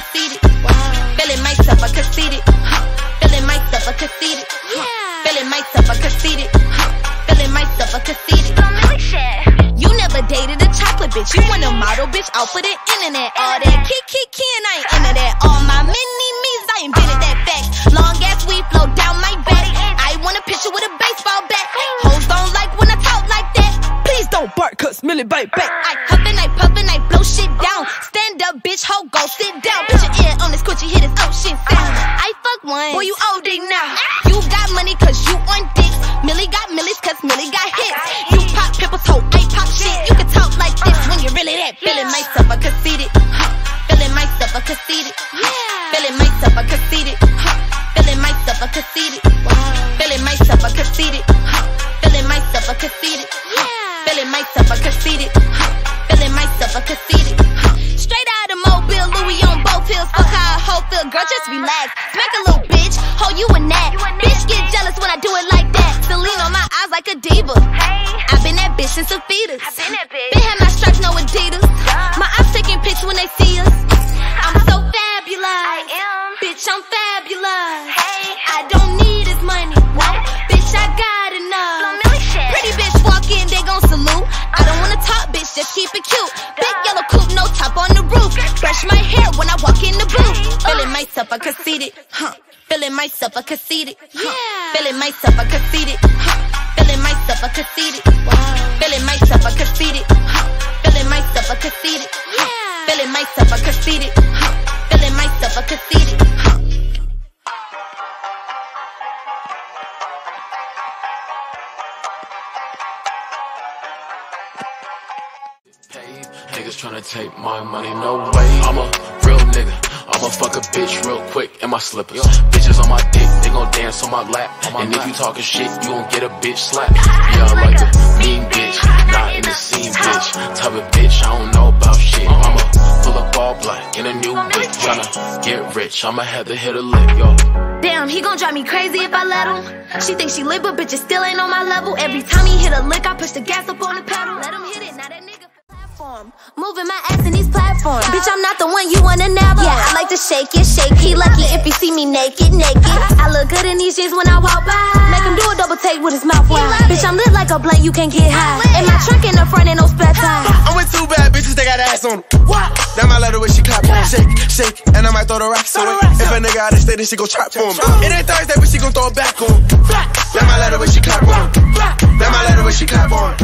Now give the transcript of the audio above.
conceited. Feeling myself, I conceited. Feeling myself, I conceited. Feeling myself, I conceited. Feeling myself, I conceited. You never dated a chocolate bitch. You want a model bitch out for the internet. All that kiki and I ain't into that. All my mini-me's, I invented that fact. Long ass weed flow down my back. I want a picture with a baseball bat. Hoes don't like when I talk like that. Please don't bark, cause Milli bite back. I huffin', I puffin', I blow shit down. Stand up, bitch, ho, go sit down. Put your ear on this coochie, hear this shit sound. I fuck one, boy, you OD now. You got money cause you on dicks. Milli got millies cause Milli got hits. You pop pimples, ho, I pop shit. You can talk like this when you're really that. Feeling myself, I conceited. Feeling myself, I conceited. Feeling myself, I conceited. Feeling myself, I conceited. Feeling myself, I conceited. Feeling myself, I conceited. Feeling myself, I conceited. Feeling myself, I conceited. Straight out of Mobile, Louis on both hills. Fuck how a hoe feel, girl, just relax. Smack a little bitch, ho, you a gnat. Bitch get jealous when I do it like that. Celine on my eyes like a diva. I've been that bitch since a fetus. Been had my stripes, no Adidas. My eyes taking pics when they see us. I'm so fabulous. Bitch, I'm fabulous. I don't need his money. No, bitch, I got enough. Pretty bitch walk in, they gon' salute. I don't wanna talk, bitch, just keep it cute. Big yellow coupe, no top on the roof. Brush my hair when I walk in the booth. Feeling myself, I conceited. Feeling myself, I conceited. Feeling myself, I conceited. Feeling myself, I conceited. Feeling myself, I conceited. Feeling myself, I conceited. Feeling myself, I conceited. Feeling myself, I conceited. Niggas tryna take my money, no way. I'm a real nigga. I'ma fuck a bitch real quick in my slippers. Bitches on my dick, they gon' dance on my lap. And if you talking shit, you gon' get a bitch slapped. Yeah, I like a mean bitch, not in the scene bitch. Type of bitch, I don't know about shit. I'ma pull up all black in a new whip. Tryna get rich, I'ma have to hit a lick, yo. Damn, he gon' drive me crazy if I let him. She thinks she lit, but bitches still ain't on my level. Every time he hit a lick, I push the gas up on the pedal. Let him hit it, now that nigga. Moving my ass in these platforms. Bitch, I'm not the one you wanna never. Yeah, I like to shake it, shake. He lucky if you see me naked. I look good in these jeans when I walk by. Make him do a double take with his mouth wide. Bitch, I'm lit like a blunt, you can't get high. In my trunk in the front and no spare tire. I'm with two bad bitches, they got ass on them. That my letter when she clap on. Shake, shake, and I might throw the rocks on it. If a nigga out of state, then she gon' trap for him. It ain't Thursday, but she gon' throw it back on. That my letter when she clap on. That my letter when she clap on.